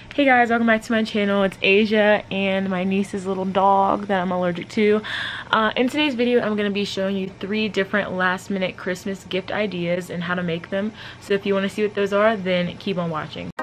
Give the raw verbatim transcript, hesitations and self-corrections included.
Hey guys, welcome back to my channel. It's Asia and my niece's little dog that I'm allergic to. Uh, in today's video, I'm going to be showing you three different last minute Christmas gift ideas and how to make them. So if you want to see what those are, then keep on watching.